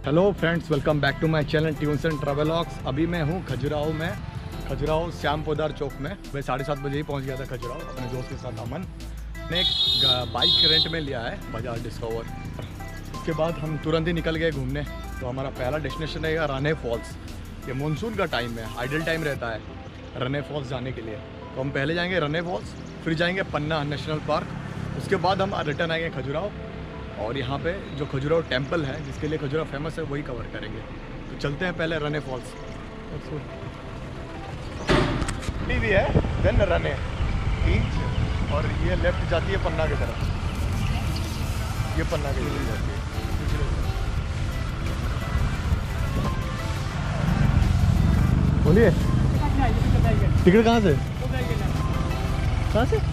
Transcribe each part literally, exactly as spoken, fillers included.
Hello friends, welcome back to my channel tunes and travelogues. अभी मैं हूँ खजुराहो में, खजुराहो श्याम पोदार चौक में। मैं साढ़े सात बजे ही पहुँच गया था खजुराहो अपने दोस्त के साथ अमन ने। एक बाइक रेंट में लिया है बजाज डिस्कवर। उसके बाद हम तुरंत ही निकल गए घूमने। तो हमारा पहला डेस्टिनेशन रहेगा राने फॉल्स। ये मानसून का टाइम है, आइडल टाइम रहता है राने फॉल्स जाने के लिए। तो हम पहले जाएंगे राने फॉल्स, फिर जाएंगे पन्ना नेशनल पार्क, उसके बाद हम रिटर्न आएंगे खजुराहो। और यहाँ पे जो खजुराहो टेम्पल है जिसके लिए खजुराहो फेमस है वही कवर करेंगे। तो चलते हैं पहले राने फॉल्स। भी है देन राने इंच, और ये लेफ्ट जाती है पन्ना की तरफ। ये पन्ना की तरफ जाती है। बोलिए टिकट कहाँ से कहाँ से?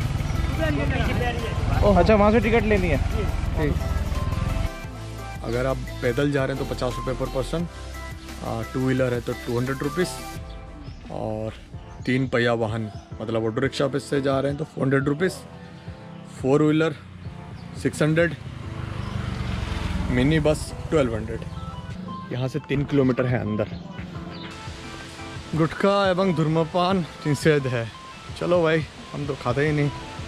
ओह अच्छा, वहाँ से टिकट लेनी है। ठीक। अगर आप पैदल जा रहे हैं तो पचास रुपये पर पर्सन, टू व्हीलर है तो टू हंड्रेड रुपीज़, और तीन पहिया वाहन मतलब ऑटो रिक्शा पे से जा रहे हैं तो four hundred rupees, four wheeler six hundred, mini bus twelve hundred. यहाँ से तीन किलोमीटर है अंदर। गुटखा एवं धूम्रपान निषेध है। चलो भाई, हम तो खाते ही नहीं।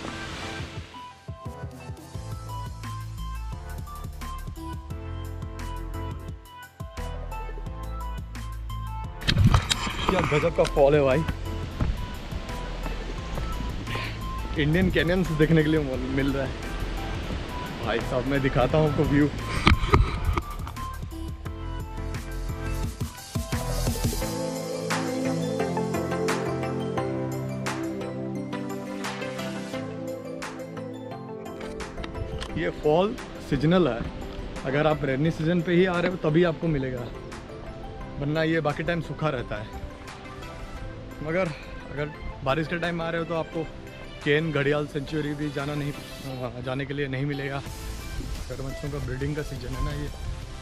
क्या गजब का फॉल है भाई। इंडियन कैनियंस देखने के लिए मिल रहा है भाई साहब। मैं दिखाता हूँ आपको व्यू। ये फॉल सीजनल है। अगर आप रेनी सीजन पे ही आ रहे हो तभी आपको मिलेगा, वरना ये बाकी टाइम सूखा रहता है। मगर अगर बारिश के टाइम आ रहे हो तो आपको केन घड़ियाल सेंचुरी भी जाना नहीं जाने के लिए नहीं मिलेगा। मगरमच्छों का ब्रीडिंग का सीजन है ना ये।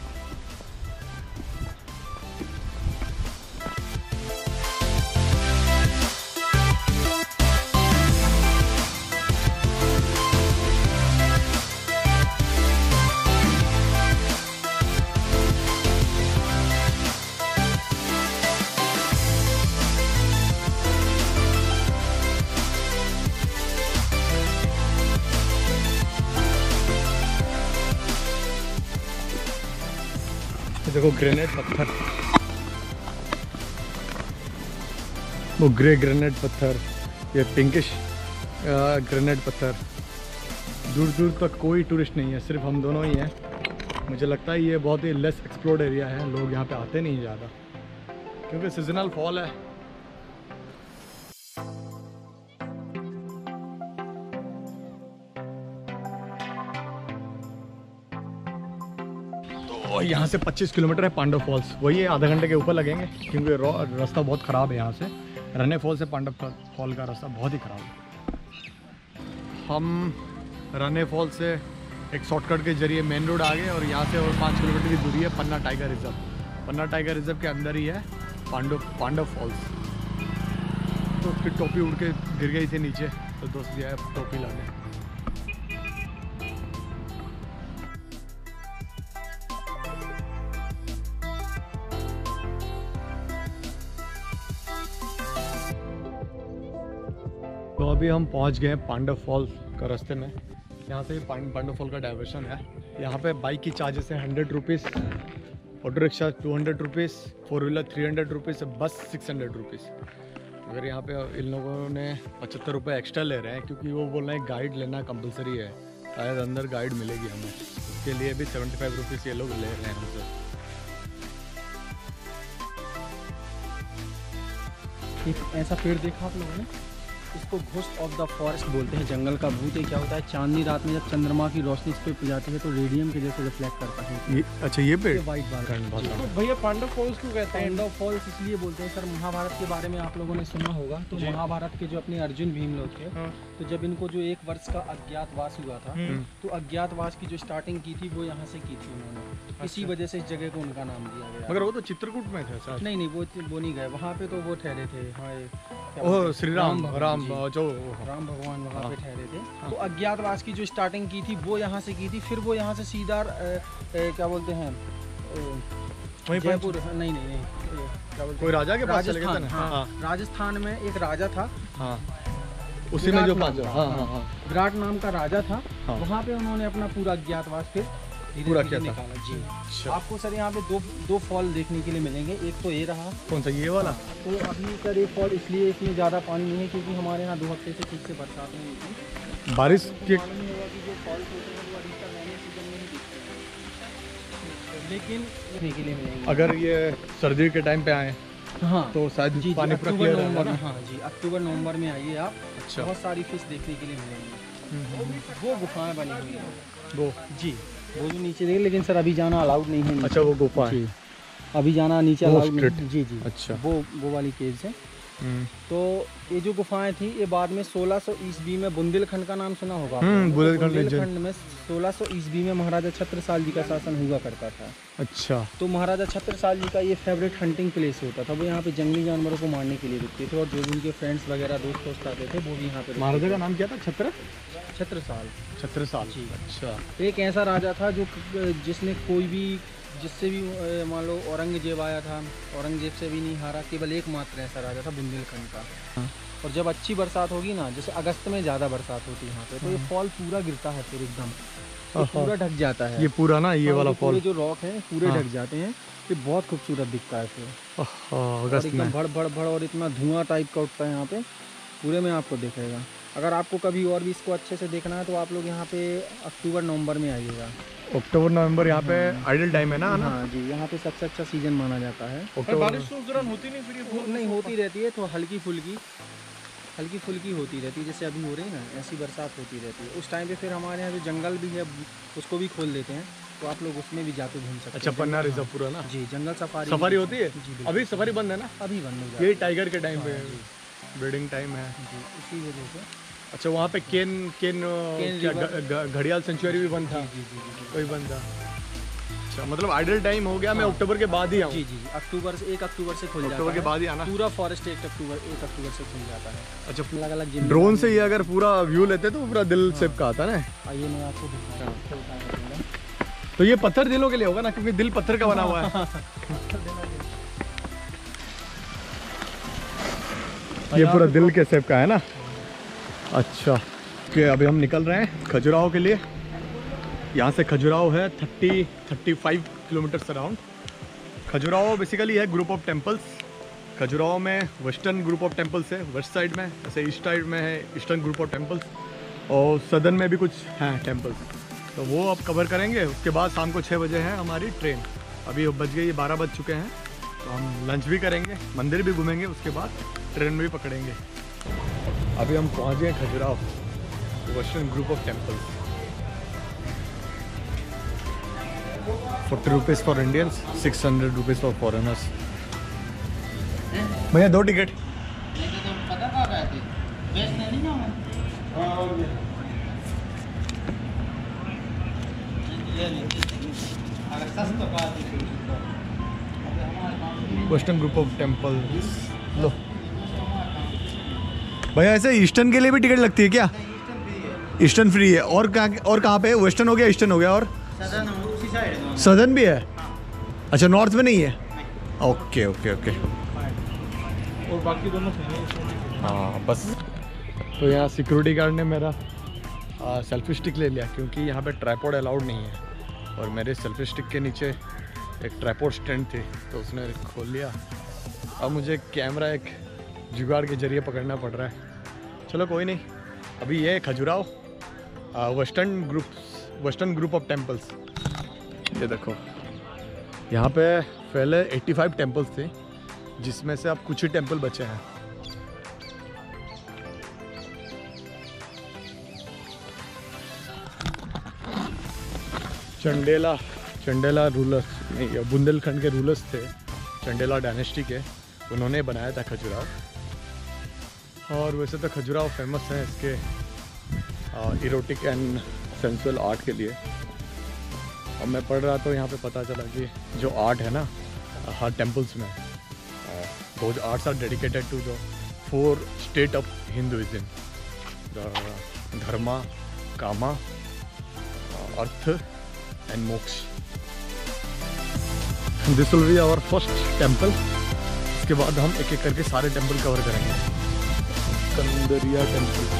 देखो ग्रेनाइट पत्थर, वो ग्रे ग्रेनाइट पत्थर, ये पिंकिश ग्रेनाइट पत्थर। दूर दूर तक कोई टूरिस्ट नहीं है, सिर्फ हम दोनों ही हैं। मुझे लगता है ये बहुत ही लेस एक्सप्लोर्ड एरिया है, लोग यहाँ पे आते नहीं ज़्यादा क्योंकि सीजनल फॉल है। और यहाँ से पच्चीस किलोमीटर है पांडव फॉल्स। वही आधा घंटे के ऊपर लगेंगे क्योंकि रास्ता बहुत ख़राब है। यहाँ से राने फॉल से पांडव फॉल का रास्ता बहुत ही ख़राब है। हम राने फॉल से एक शॉर्टकट के जरिए मेन रोड आ गए और यहाँ से और पाँच किलोमीटर की दूरी है Panna tiger reserve. Panna tiger reserve के अंदर ही है पांडव पांडव फॉल्स। तो उसकी टोपी उड़ के गिर गई थी नीचे, तो दोस्त गया टोपी लाने। तो अभी हम पहुंच गए पांडव फॉल का रास्ते में। यहाँ से पांडव फॉल का डाइवर्शन है। यहाँ पे बाइक की चार्जेस है hundred rupees, auto rickshaw two hundred rupees, four wheeler three hundred rupees, bus six hundred rupees. अगर यहाँ पे इन लोगों ने पचहत्तर रुपये एक्स्ट्रा ले रहे हैं क्योंकि वो बोल रहे हैं गाइड लेना कंपलसरी है, शायद अंदर गाइड मिलेगी हमें, उसके लिए भी सेवेंटी फाइव रुपीज़ ये लोग ले रहे हैं हमसे। एक ऐसा पेड़ देखा आप लोगों ने, इसको घोस्ट ऑफ द फॉरेस्ट बोलते हैं, जंगल का भूत। ये क्या होता है, चांदनी रात में जब चंद्रमा की रोशनी इस पे जाती है तो रेडियम के जैसे रिफ्लेक्ट करता है। ये अच्छा ये पेड़ वाइट बार। तो भैया पांडव फॉल्स क्यों कहते हैं? पांडव फॉल्स इसलिए बोलते हैं सर, महाभारत के बारे में आप लोगों ने सुना होगा। तो महाभारत के जो अपने अर्जुन भीम लोग थे, तो जब इनको जो एक वर्ष का अज्ञातवास हुआ था, तो अज्ञातवास की जो स्टार्टिंग की थी वो यहाँ से की थी उन्होंने। इसी वजह से इस जगह को उनका नाम दिया गया। मगर वो तो चित्रकूट में थे सर। नहीं नहीं, वो वो नहीं गए वहाँ पे, तो वो ठहरे थे। हाँ, ओह श्री राम राम जो राम भगवान वहाँ पे ठहरे थे। तो अज्ञातवास की जो स्टार्टिंग की थी वो यहाँ से की थी। फिर वो यहाँ से सीधा ए, ए, क्या बोलते हैं वहीं जयपुर, नहीं नहीं नहीं, कोई राजा के पास चले गए थे ना? हाँ, हाँ। राजस्थान में एक राजा था, हाँ उसी में जो पाँच, हाँ हाँ हाँ विराट नाम का राजा था। हाँ। वहाँ पे उन्होंने अपना पूरा अज्ञातवास फिर पूरा किया था। जी। अच्छा। आपको सर यहाँ पे दो दो फॉल देखने के लिए मिलेंगे। एक तो ये रहा। कौन सा, ये वाला? तो अभी सर ये फॉल इसलिए इसमें ज़्यादा पानी नहीं है क्योंकि हमारे यहाँ दो हफ्ते से ठीक से बरसात नहीं हुई, बारिश के मालूम नहीं होगा कि जो फॉल्स होते हैं वो अधिकतर रैनी सीजन में ही दिखते हैं, लेकिन देखने के लिए मिलेंगे। अगर ये सर्दी के टाइम पे आए हाँ तो शायद जी, पानी पूरा अक्टूबर क्लियर नवंबर रहेगा में। हाँ जी, अक्टूबर नवंबर में आइए आप। अच्छा। बहुत सारी फिश देखने के लिए मिलेंगी। वो गुफाएं बनी हुई हैं वो, जी, वो जो नीचे देखिए, लेकिन सर अभी जाना अलाउड नहीं है। अच्छा वो गुफा है, जी, अभी जाना नीचे वो अलाउड नहीं स्ट्रिक्ट। है। जी जी, अच्छा। वो वो वाली केव्स है। तो ये जो गुफाएं थी ये बाद में सोलह सौ ईस्वी में बुंदेलखंड का नाम सुना होगा आपने? हम्म, तो बुंदेलखंड बुंदेलखंड में सोलह सौ ईस्वी में महाराजा छत्रसाल जी का शासन हुआ करता था। अच्छा। तो महाराजा छत्रसाल जी का ये फेवरेट हंटिंग प्लेस होता था। वो यहाँ पे जंगली जानवरों को मारने के लिए रुकते थे और जो भी उनके फ्रेंड्स वगैरह दोस्त दोस्त आते थे वो भी यहाँ पे। महाराजा का नाम क्या था? छत्र छत्रसाल। छत्रसाल जी। अच्छा। एक ऐसा राजा था जो जिसने कोई भी, जिससे भी मान लो औरंगजेब आया था, औरंगजेब से भी नहीं हारा। केवल एकमात्र ऐसा राजा था बुंदेलखंड का। हाँ। और जब अच्छी बरसात होगी ना, जैसे अगस्त में ज़्यादा बरसात होती है यहाँ पे, तो ये फॉल पूरा गिरता है फिर एकदम, तो पूरा ढक जाता है। ये पूरा ना, ये वाला फॉल, जो रॉक है पूरे हाँ। ढक जाते हैं। ये बहुत खूबसूरत दिखता है फिर, अगस्त में एकदम भड़ भड़ भड़ और इतना धुआं टाइप का उठता है यहाँ पे, पूरे में आपको दिखेगा। अगर आपको कभी और भी इसको अच्छे से देखना है तो आप लोग यहाँ पे अक्टूबर नवंबर में आइएगा। अक्टूबर नवंबर यहाँ पे आइडल टाइम है ना? हाँ जी, यहाँ पे सबसे अच्छा सीजन माना जाता है। बारिश तो उस दौरान होती नहीं फिर ये? नहीं होती रहती है, तो हल्की फुल्की हल्की फुल्की होती रहती है, जैसे अभी हो रही है ना, ऐसी बरसात होती रहती है। उस टाइम पे फिर हमारे यहाँ जो जंगल भी है उसको भी खोल देते हैं, तो आप लोग उसमें भी जाके घूम सकते हैं। अच्छा, पन्ना रिजर्व पूरा ना? जी, जंगल सफारी सफारी होती है? जी, अभी सफारी बंद है ना? अभी बंद हो जाती है। ये टाइगर के टाइम पे ब्रीडिंग टाइम है जी, इसी वजह से। अच्छा, वहाँ पे केन केन क्या घड़ियाल सेंचुरी भी बंद था? जी जी जी, कोई बंद था। अच्छा, मतलब आइडल टाइम हो गया। मैं अक्टूबर के बाद ही आऊँ? जी जी, अक्टूबर से एक अक्टूबर से खुल जाता है। अक्टूबर के बाद ही आना? पूरा फॉरेस्ट एक अक्टूबर एक अक्टूबर से खुल जाता है। अच्छा, अलग अलग ड्रोन से ही अगर पूरा व्यू लेते तो पूरा दिल सिप का आता ना। आइए मैं आपको दिखाता हूँ। तो ये पत्थर दिलों के लिए होगा ना, क्योंकि दिल पत्थर का बना हुआ है। ये पूरा दिल के शेप का है ना? अच्छा, कि अभी हम निकल रहे हैं खजुराहो के लिए। यहाँ से खजुराहो है thirty thirty five kilometres around. Khajuraho basically है ग्रुप ऑफ टेम्पल्स। खजुराहो में वेस्टर्न ग्रुप ऑफ टेम्पल्स है, वेस्ट साइड में, ऐसे ईस्ट साइड में है ईस्टर्न ग्रुप ऑफ टेम्पल्स, और सदर्न में भी कुछ हैं टेम्पल्स। तो वो अब कवर करेंगे। उसके बाद शाम को छः बजे है हमारी ट्रेन। अभी बज गई बारह बज चुके हैं, तो हम लंच भी करेंगे, मंदिर भी घूमेंगे, उसके बाद ट्रेन में भी पकड़ेंगे। अभी हम पहुँच गए Khajuraho, western group of temples. Forty rupees for Indians, six hundred rupees for foreigners. भैया दो ticket. Western group of temple लो। भैया ऐसे ईस्टर्न के लिए भी टिकट लगती है क्या? ईस्टर्न फ्री है। और कहाँ और कहाँ पे? वेस्टर्न हो गया, ईस्टर्न हो गया, और सदर्न भी है? अच्छा, नॉर्थ में नहीं है? Okay okay okay. और बाकी दोनों हाँ बस। तो यहाँ सिक्योरिटी गार्ड ने मेरा सेल्फी स्टिक ले लिया, क्योंकि यहाँ पे ट्राइपॉड अलाउड नहीं है, और मेरे सेल्फी स्टिक के नीचे एक ट्राइपॉड स्टैंड थी, तो उसने खोल लिया। अब मुझे कैमरा एक जुगाड़ के जरिए पकड़ना पड़ रहा है। चलो कोई नहीं। अभी ये Khajuraho western group western group of temples. ये देखो, यहाँ पे पहले पचासी टेम्पल्स थे, जिसमें से अब कुछ ही टेम्पल बचे हैं। चंडेला चंडेला रूलर्स नहीं, बुंदेलखंड के रूलर्स थे, चंडेला डायनेस्टी के, उन्होंने बनाया था खजुराहो। और वैसे तो खजुराहो फेमस है इसके इरोटिक एंड सेंसुअल आर्ट के लिए। अब मैं पढ़ रहा तो यहाँ पे पता चला कि जो आर्ट है ना हर टेम्पल्स में, those arts are dedicated to the four state of Hinduism, the dharma, kama, artha and moksha. This will be our first temple. इसके बाद हम एक एक करके सारे टेम्पल कवर करेंगे। Kandariya temple.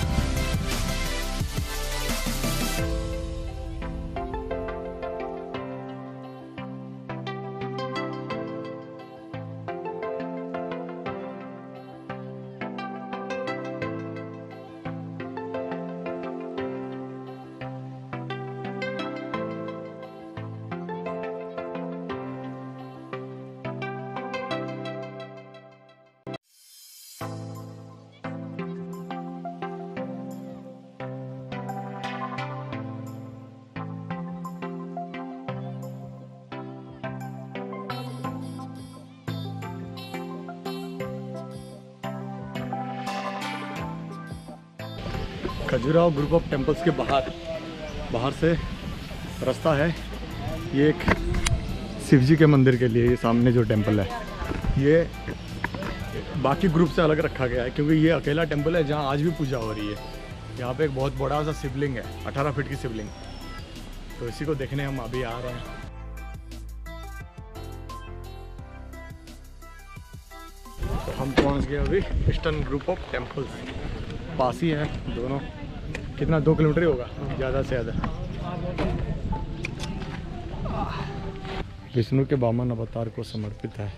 Khajuraho group of temples के बाहर बाहर से रास्ता है। ये एक शिव जी के मंदिर के लिए, ये सामने जो टेम्पल है ये बाकी ग्रुप से अलग रखा गया है क्योंकि ये अकेला टेम्पल है जहाँ आज भी पूजा हो रही है। यहाँ पे एक बहुत बड़ा सा शिवलिंग है, अठारह फीट की शिवलिंग। तो इसी को देखने हम अभी आ रहे हैं। तो हम पहुँच गए अभी ईस्टर्न ग्रुप ऑफ टेम्पल्स। पास ही है दोनों। कितना, दो किलोमीटर ही होगा ज़्यादा से ज़्यादा। विष्णु के वामन अवतार को समर्पित है।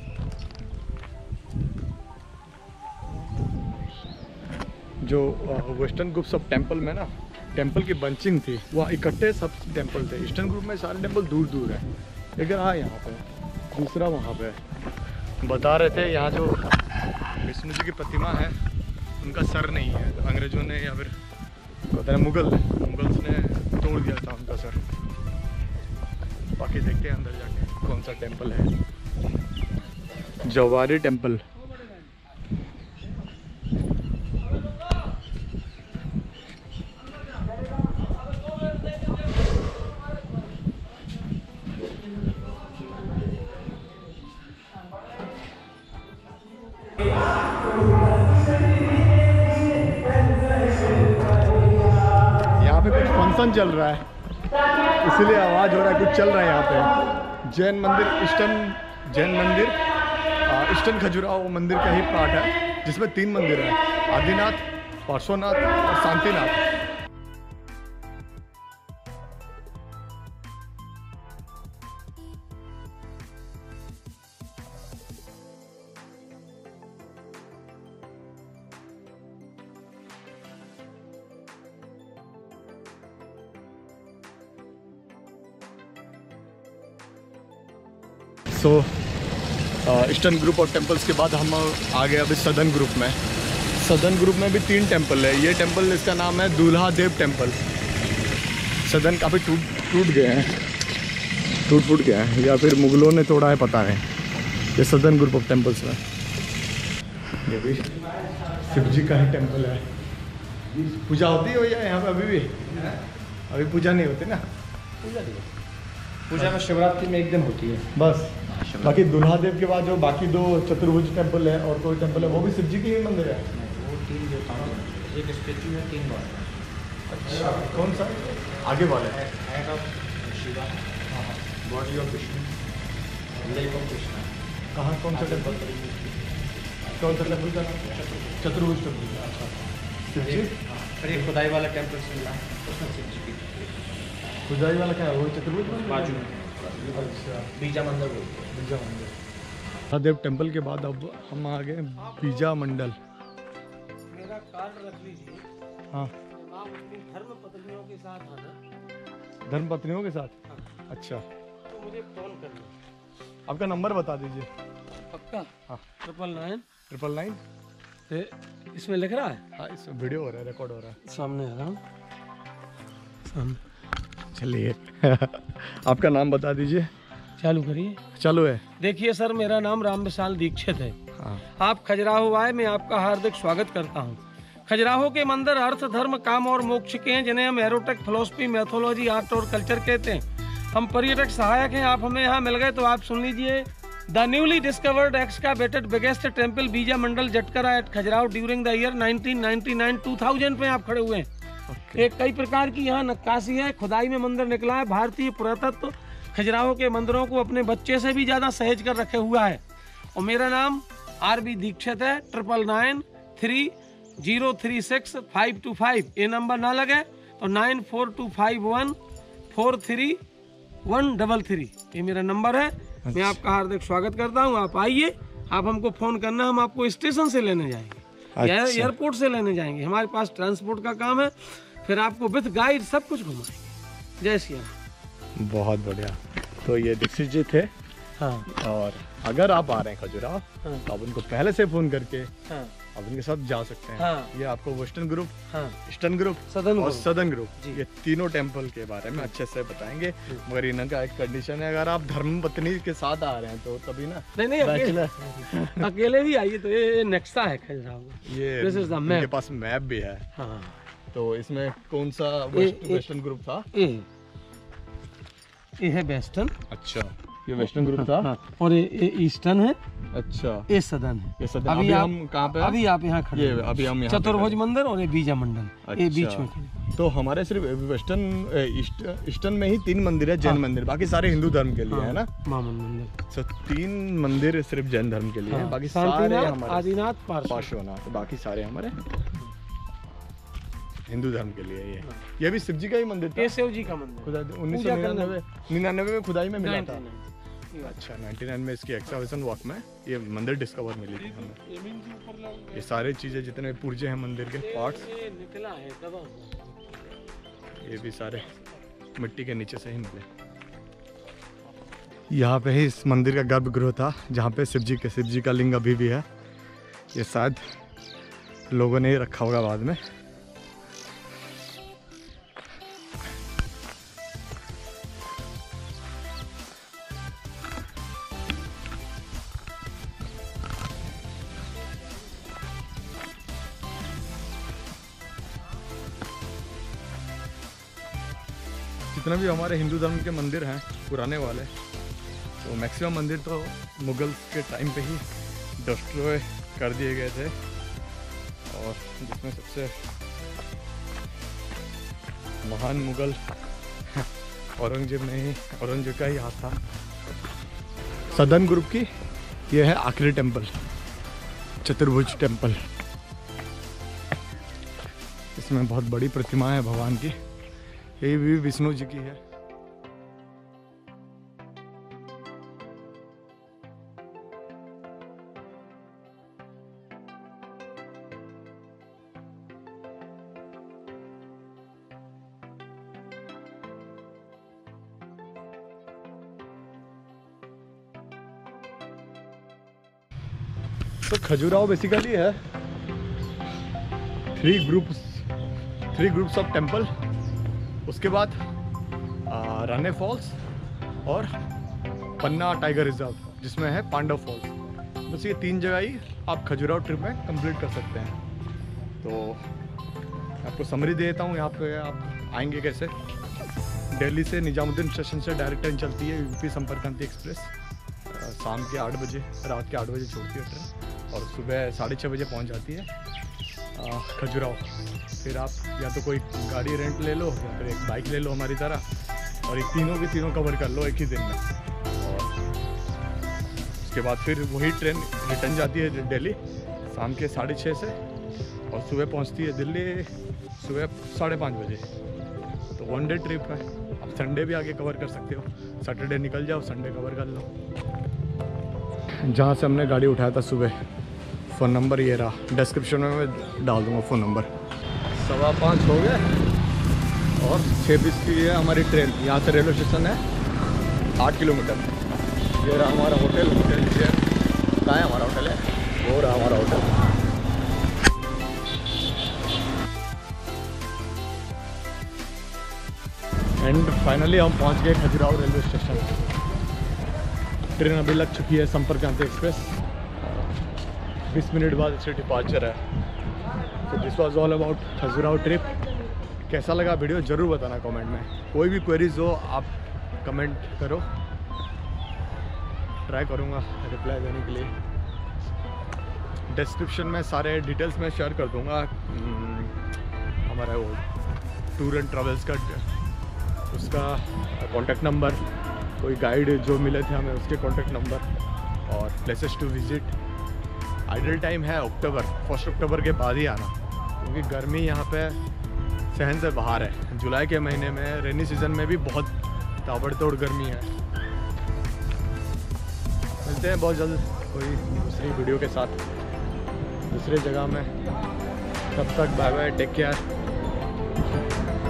जो वेस्टर्न ग्रुप्स ऑफ टेम्पल में ना टेम्पल की बंचिंग थी, वहाँ इकट्ठे सब टेम्पल थे। ईस्टर्न ग्रुप में सारे टेम्पल दूर दूर हैं। एक हाँ यहाँ पे, दूसरा वहाँ पे। बता रहे थे यहाँ जो विष्णु जी की प्रतिमा है उनका सर नहीं है। अंग्रेजों ने या फिर पता है मुगल मुगल्स ने तोड़ दिया था उनका सर। बाकी देखते हैं अंदर जाके कौन सा टेम्पल है। जवारी टेम्पल। फंक्शन चल रहा है इसीलिए आवाज़ हो रहा है, कुछ चल रहा है यहाँ पे। जैन मंदिर, ईस्टर्न जैन मंदिर, ईस्टर्न खजुराहो मंदिर का ही पार्ट है जिसमें तीन मंदिर हैं, आदिनाथ, पार्श्वनाथ और Shantinath. So eastern group of temples के बाद हम आ गए अभी सदर्न ग्रुप में। सदर्न ग्रुप में भी तीन टेम्पल है। ये टेम्पल, इसका नाम है दूल्हा देव टेम्पल। सदर्न काफ़ी टूट टूट गए हैं, टूट फूट गया है या फिर मुगलों ने तोड़ा है, पता है। ये सदर्न ग्रुप ऑफ टेम्पल्स में ये भी शिव जी का ही टेम्पल है। पूजा होती है भैया यहाँ पे अभी भी? अभी पूजा नहीं होती ना? पूजा नहीं, पूजा में शिवरात्रि में एक दिन होती है बस। बाकी दूल्हा देव के बाद जो बाकी दो चतुर्भुज टेम्पल है और कोई टेम्पल है वो भी शिव जी की ही मंदिर है। वो तीन देवताओं, एक स्टेचू है, तीन बार। अच्छा, कौन सा? आगे वाले head of Shiva, body of Vishnu, leg of Krishna. कहाँ, कौन सा टेम्पल? कौन सा टेम्पल का नाम? चतुर्भुज टेम्पल। अच्छा, शिव जी। फिर एक खुदाई वाला टेम्पल मिला, उसमें शिव जी की खुदाई वाला क्या है? वो चतुर्भुज बाजू में। अच्छा, बीजा मंदिर बोलते हैं। बीजा मंदिर। महादेव टेम्पल के बाद अब हम आ गए बीजा मंडल। मेरा कार्ड रख लीजिए। हाँ, आप अपनी धर्म पत्नियों के साथ आना। धर्म पत्नियों के साथ? हाँ। अच्छा, तो मुझे कॉल करना। आपका नंबर बता दीजिए। पक्का? हाँ, ट्रिपल नाइन ट्रिपल नाइन। इसमें लिख रहा है? हाँ, इस वीडियो हो रहा है, रिकॉर्ड हो रहा है। सामने आ रहा हूँ, सामने। चलिए आपका नाम बता दीजिए। चालू करिए। चालू है। देखिए सर, मेरा नाम राम विशाल दीक्षित है। हाँ। आप खजुराहो आए, मैं आपका हार्दिक स्वागत करता हूँ। खजुराहो के मंदिर अर्थ, धर्म, काम और मोक्ष के हैं, जिन्हें हम एरोटेक, फिलोसफी, मैथोलॉजी, आर्ट और कल्चर कहते हैं। हम पर्यटक सहायक हैं। आप हमें यहाँ मिल गए तो आप सुन लीजिए। The newly discovered excavated biggest temple Bija Mandal Jatkara at Khajuraho during the year nineteen ninety nine two thousand पे आप खड़े हुए हैं। एक कई प्रकार की यहाँ नक्काशी है, खुदाई में मंदिर निकला है। भारतीय पुरातत्व खजुराहो के मंदिरों को अपने बच्चे से भी ज़्यादा सहेज कर रखे हुआ है। और मेरा नाम आर बी दीक्षित है। Triple nine three zero three six five two five, ये नंबर ना लगे तो nine four two five one four three one double three, ये मेरा नंबर है। अच्छा। मैं आपका हार्दिक स्वागत करता हूँ। आप आइए, आप हमको फ़ोन करना, हम आपको स्टेशन से लेने जाएंगे। अच्छा। या एयरपोर्ट से लेने जाएंगे। हमारे पास ट्रांसपोर्ट का काम है, फिर आपको विथ गाइड सब कुछ घुमाएंगे। जय श्री राम। बहुत बढ़िया। तो ये दीक्षित जी थे। हाँ। और अगर आप आ रहे हैं खजुराहो, हाँ, तो आप उनको पहले से फ़ोन करके, हाँ, आप उनके साथ जा सकते हैं। हाँ। ये आपको वेस्टर्न ग्रुप, हाँ, ईस्टर्न ग्रुप, सदर्न और सदर्न ग्रुप, ये तीनों टेम्पल के बारे में अच्छे से बताएंगे। मगर इनका एक कंडीशन है, अगर आप धर्मपत्नी के साथ आ रहे हैं तो तभी ना। नहीं नहीं, अकेले, अकेले भी आइए। तो ये नेक्सा है खजुराहो, ये इनके पास मैप भी है। हाँ। तो इसमें कौन सा वेस्टर्न ग्रुप था? ये है वेस्टर्न। अच्छा, ये वेस्टर्न ग्रुप था। हाँ। और ये ईस्टर्न है। अच्छा, ये सदर्न है। ये सदर्न। अभी, अभी हम कहाँ पे? अभी आप यहाँ खड़े हैं। अभी हम यहाँ चतुर्भुज मंदिर और ये बीजा मंडल। अच्छा। ये बीच में खड़े। तो हमारे सिर्फ वेस्टर्न ईस्टर्न में ही तीन मंदिर है, जैन हाँ। मंदिर, बाकी सारे हिंदू धर्म के लिए। हाँ। है ना, मामन मंदिर। तो तीन मंदिर सिर्फ जैन धर्म के लिए है। हाँ। बाकी सारे हमारे आदिनाथ, पार्श्वनाथ, बाकी सारे हमारे हिंदू धर्म के लिए। ये ये भी शिव जी का ही मंदिर था। ये शिव जी का मंदिर उन्नीस सौ निन्यानवे निन्यानवे में खुदाई में मिला था। अच्छा, निन्यानवे में इसकी एक्सकवेशन वॉक में ये मंदिर डिस्कवर मिली थी हमें। ये सारे चीजें जितने पुर्जे हैं मंदिर के पार्ट्स, निकला है दबा, ये भी सारे मिट्टी के नीचे से ही मिले। यहाँ पे ही इस मंदिर का गर्भगृह था, जहाँ पे शिव जी के शिव जी का लिंग अभी भी है। ये शायद लोगों ने ही रखा होगा बाद में। जितने भी हमारे हिंदू धर्म के मंदिर हैं पुराने वाले, तो मैक्सिमम मंदिर तो मुगल्स के टाइम पे ही डिस्ट्रॉय कर दिए गए थे। और जिसमें सबसे महान मुगल औरंगजेब ने ही औरंगजेब का ही हाथ था। सदर्न ग्रुप की ये है आखिरी टेम्पल, चतुर्भुज टेम्पल। इसमें बहुत बड़ी प्रतिमा है भगवान की, ये भी विष्णु जी की है। तो खजुराहो बेसिकली है three groups three groups of temple. उसके बाद राने फॉल्स और पन्ना टाइगर रिजर्व, जिसमें है पांडव फॉल्स। बस ये तीन जगह ही आप खजुराहो ट्रिप में कंप्लीट कर सकते हैं। तो आपको समरी दे देता हूँ यहाँ पे आप आएंगे कैसे। दिल्ली से निजामुद्दीन स्टेशन से डायरेक्ट ट्रेन चलती है, यूपी संपर्क क्रांति एक्सप्रेस। शाम के आठ बजे रात के आठ बजे छोड़ती है ट्रेन और सुबह साढ़े छः बजे पहुँच जाती है खजुराहो। फिर आप या तो कोई गाड़ी रेंट ले लो या फिर एक बाइक ले लो हमारी तरह, और ये तीनों के तीनों कवर कर लो एक ही दिन में। और उसके बाद फिर वही ट्रेन रिटर्न जाती है दिल्ली शाम के साढ़े छः से, और सुबह पहुंचती है दिल्ली सुबह साढ़े पाँच बजे। तो वन डे ट्रिप है, आप संडे भी आगे कवर कर सकते हो। सैटरडे निकल जाओ, संडे कवर कर लो। जहाँ से हमने गाड़ी उठाया था सुबह, फ़ोन नंबर ये रहा, डिस्क्रिप्शन में मैं डाल दूँगा फ़ोन नंबर। सवा पाँच हो गए और छः बीस की है हमारी ट्रेन। यहाँ से रेलवे स्टेशन है आठ किलोमीटर। ये रहा हमारा होटल। होटल लीजिए, कहाँ है हमारा होटल है, वो रहा हमारा होटल। एंड फाइनली हम पहुँच गए खजुराहो रेलवे स्टेशन। ट्रेन अभी लग चुकी है संपर्क क्रांति एक्सप्रेस। बीस मिनट बाद इससे डिपार्चर है। तो this was all about Khajuraho trip. कैसा लगा वीडियो ज़रूर बताना कमेंट में। कोई भी क्वेरीज हो आप कमेंट करो, ट्राई करूँगा रिप्लाई देने के लिए। डिस्क्रिप्शन में सारे डिटेल्स में शेयर कर दूँगा। हमारा वो टूर एंड ट्रैवल्स का उसका कॉन्टैक्ट नंबर, कोई गाइड जो मिले थे हमें, उसके कॉन्टेक्ट नंबर और places to visit. Ideal time है अक्टूबर, फर्स्ट अक्टूबर के बाद ही आना, क्योंकि गर्मी यहाँ पे सहन से बाहर है। जुलाई के महीने में रेनी सीज़न में भी बहुत ताबड़तोड़ गर्मी है। मिलते हैं बहुत जल्द कोई दूसरी वीडियो के साथ दूसरी जगह में। तब तक बाय बाय, टेक केयर।